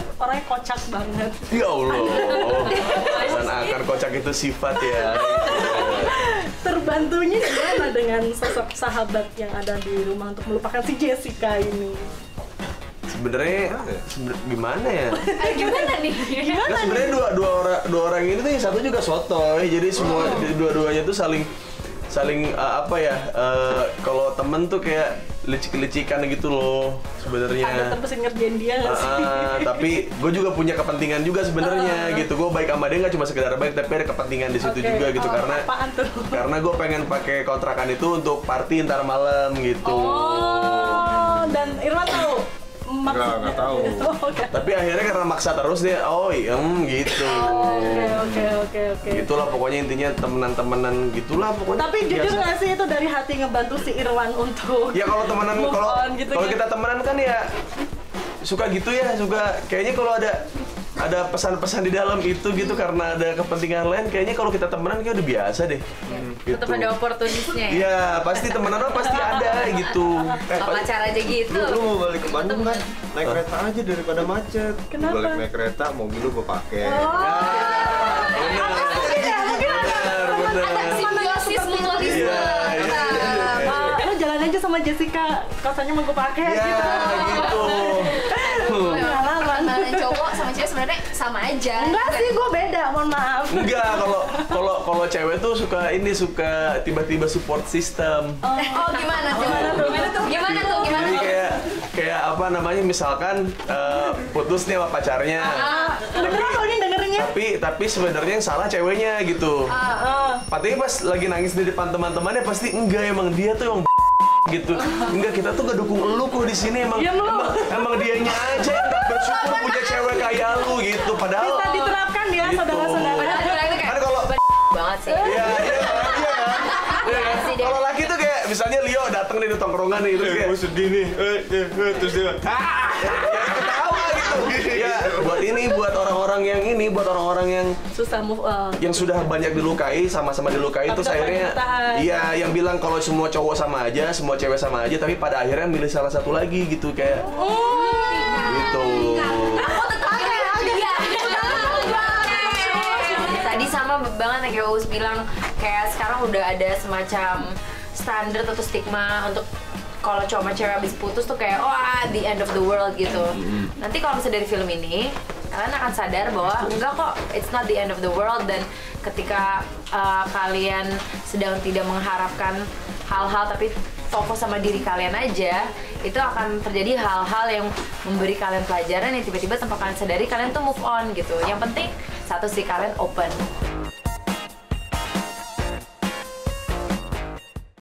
orangnya kocak banget. Ya Allah. Dan akan kocak itu sifat ya. Terbantunya gimana dengan sosok sahabat yang ada di rumah untuk melupakan si Jessica ini? Sebenarnya gimana ya? Gimana nih? Nah, sebenarnya dua orang ini tuh yang satu juga sotoy. Jadi semua dua-duanya tuh saling apa ya? Kalau temen tuh kayak licik-licikan gitu loh sebenarnya. Ada terus ngerjain dia nggak sih? Tapi gue juga punya kepentingan juga sebenarnya gitu. Gue baik sama dia nggak cuma sekedar baik, tapi ada kepentingan di situ juga gitu karena gue pengen pakai kontrakan itu untuk party ntar malam gitu. Oh, dan Irwan tahu maksudnya? Nggak tahu. Tapi akhirnya karena maksa terus dia, gitu. Oke. Gitulah pokoknya intinya temenan gitulah pokoknya. Tapi jujur nggak sih itu dari hati ngebantu si Irwan untuk ya kalau temenan move on gitu kalau ya? kita temenan kan ya suka gitu ya, suka kayaknya kalau ada pesan-pesan di dalam itu gitu karena ada kepentingan lain, kayaknya kalau kita temenan kayak udah biasa deh. Gitu. Tetap ada opportunisnya ya? Iya, pasti temenan mah pasti ada gitu. Kalau pacar aja gitu. Lu mau balik ke Bandung kan? Naik kereta aja daripada macet. Kenapa? Balik naik kereta, mobil lu gue pakai. Ada simbiosis mutualisme. Lo jalan aja sama Jessica, kosannya mau gue pakai Iya, gitu. Pengalaman cowok sama cewek sebenarnya sama aja. Enggak sih, gue beda, mohon maaf. Enggak, kalau cewek tuh suka tiba-tiba support system. Oh gimana tuh? Jadi kayak apa namanya, misalkan putus nih sama pacarnya. Beneran lo ini dengerinnya? Tapi sebenarnya yang salah ceweknya gitu. Patinya pas lagi nangis di depan teman-temannya pasti enggak, emang dia tuh yang gitu. Enggak, kita tuh gak dukung lu kok di sini, emang dianya aja yang gak bersyukur punya cewek kayak lu gitu. Padahal Bisa diterapkan ya, gitu. saudara-saudara. Kan kalau banget sih. iya kan? Kalau laki tuh kayak misalnya Leo datang nih di tongkrongan nih terus kayak Gue sedih nih. Terus dia ya ketawa gitu. Ya buat orang-orang yang Susah move on. yang sudah banyak dilukai, sama-sama dilukai, Tapi terus tetap akhirnya bertahan. iya yang bilang kalau semua cowok sama aja, semua cewek sama aja, tapi pada akhirnya milih salah satu lagi gitu kayak gitu. Tadi sama banget yang kayak Uus bilang, kayak sekarang udah ada semacam standar atau stigma untuk kalau cowok sama cewek habis putus tuh kayak the end of the world gitu. Nanti kalau misalnya dari film ini kalian akan sadar bahwa enggak kok, it's not the end of the world. Dan ketika kalian sedang tidak mengharapkan hal-hal tapi fokus sama diri kalian aja, itu akan terjadi hal-hal yang memberi kalian pelajaran yang tiba-tiba tanpa kalian sadari kalian tuh move on gitu. Yang penting satu sih, kalian open.